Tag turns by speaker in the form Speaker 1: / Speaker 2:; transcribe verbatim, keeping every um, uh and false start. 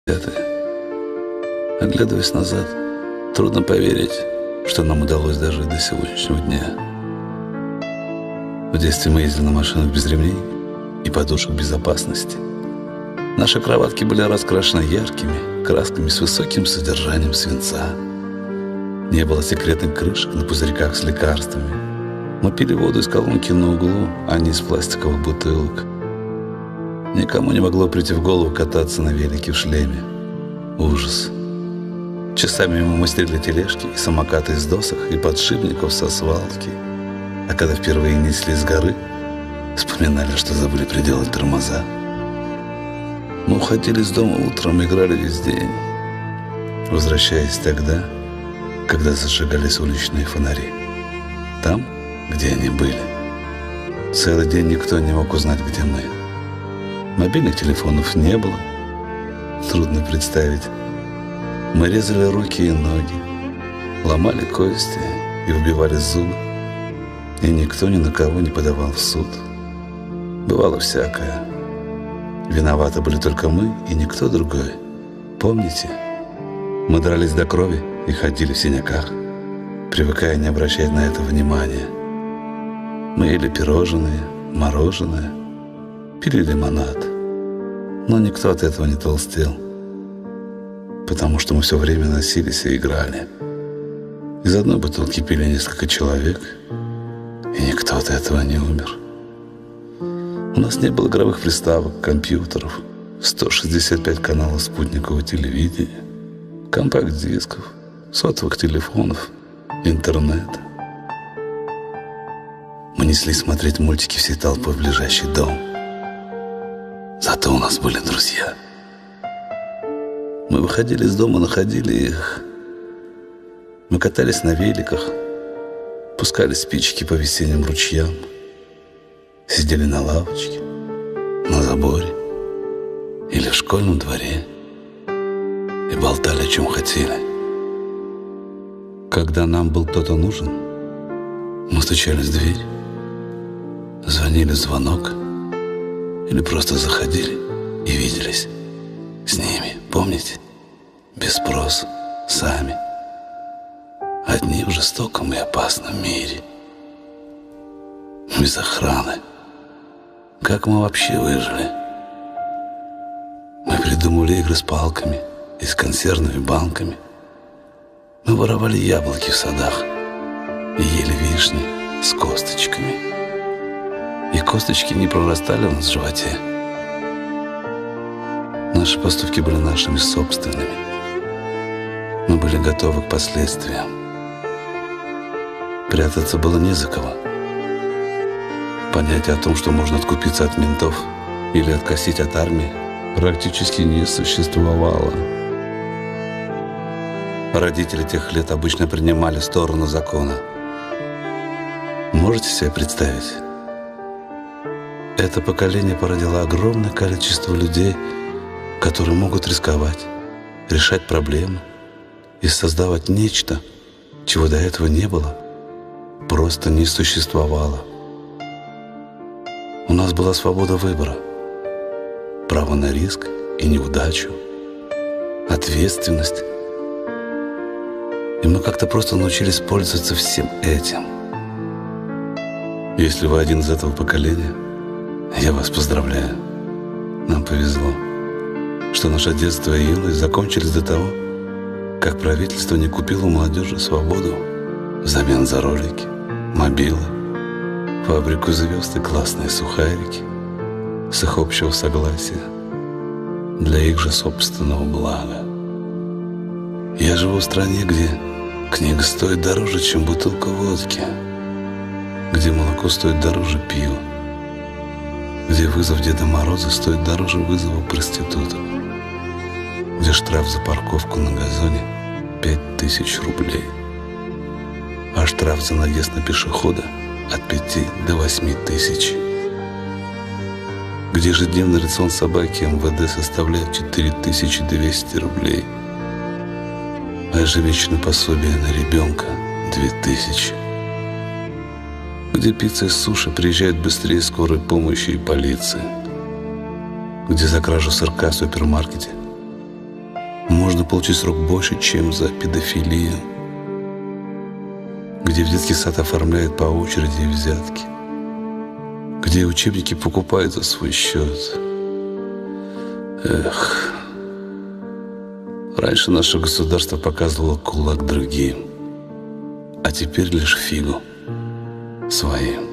Speaker 1: Оглядываясь назад, трудно поверить, что нам удалось дожить до сегодняшнего дня. В детстве мы ездили на машинах без ремней и подушек безопасности. Наши кроватки были раскрашены яркими красками с высоким содержанием свинца. Не было секретных крышек на пузырьках с лекарствами. Мы пили воду из колонки на углу, а не из пластиковых бутылок. Никому не могло прийти в голову кататься на велике в шлеме. Ужас. Часами мы мастерили тележки и самокаты из досок и подшипников со свалки. А когда впервые несли с горы, вспоминали, что забыли приделать тормоза. Мы уходили из дома утром и играли весь день, возвращаясь тогда, когда зажигались уличные фонари. Там, где они были. Целый день никто не мог узнать, где мы. Мобильных телефонов не было. Трудно представить. Мы резали руки и ноги, ломали кости и выбивали зубы. И никто ни на кого не подавал в суд. Бывало всякое. Виноваты были только мы и никто другой. Помните? Мы дрались до крови и ходили в синяках, привыкая не обращать на это внимания. Мы ели пирожные, мороженое, пили лимонад. Но никто от этого не толстел, потому что мы все время носились и играли. Из одной бутылки пили несколько человек, и никто от этого не умер. У нас не было игровых приставок, компьютеров, сто шестьдесят пять каналов спутникового телевидения, компакт-дисков, сотовых телефонов, интернета. Мы неслись смотреть мультики всей толпой в ближайший дом. Зато у нас были друзья. Мы выходили из дома, находили их. Мы катались на великах, пускали спички по весенним ручьям, сидели на лавочке, на заборе или в школьном дворе и болтали, о чем хотели. Когда нам был кто-то нужен, мы стучались в дверь, звонили в звонок или просто заходили и виделись с ними, помните? Без спроса, сами. Одни в жестоком и опасном мире. Без охраны. Как мы вообще выжили? Мы придумывали игры с палками и с консервными банками. Мы воровали яблоки в садах и ели вишни с косточками. И косточки не прорастали у нас в животе. Наши поступки были нашими собственными. Мы были готовы к последствиям. Прятаться было не за кого. Понятие о том, что можно откупиться от ментов или откосить от армии, практически не существовало. Родители тех лет обычно принимали сторону закона. Можете себе представить? Это поколение породило огромное количество людей, которые могут рисковать, решать проблемы и создавать нечто, чего до этого не было, просто не существовало. У нас была свобода выбора, право на риск и неудачу, ответственность. И мы как-то просто научились пользоваться всем этим. Если вы один из этого поколения, я вас поздравляю. Нам повезло, что наше детство и юность закончились до того, как правительство не купило у молодежи свободу взамен за ролики, мобилы, фабрику звезд и классные сухарики с их общего согласия для их же собственного блага. Я живу в стране, где книга стоит дороже, чем бутылка водки, где молоко стоит дороже пива, где вызов Деда Мороза стоит дороже вызова проституток, где штраф за парковку на газоне пять тысяч рублей, а штраф за наезд на пешехода от пяти до восьми тысяч, где ежедневный рацион собаки эм вэ дэ составляет четыре тысячи двести рублей, а ежемесячное пособие на ребенка две тысячи, где пицца и суши приезжают быстрее скорой помощи и полиции, где за кражу сырка в супермаркете можно получить срок больше, чем за педофилию, где в детский сад оформляют по очереди взятки, где учебники покупают за свой счет. Эх, раньше наше государство показывало кулак другим, а теперь лишь фигу своим.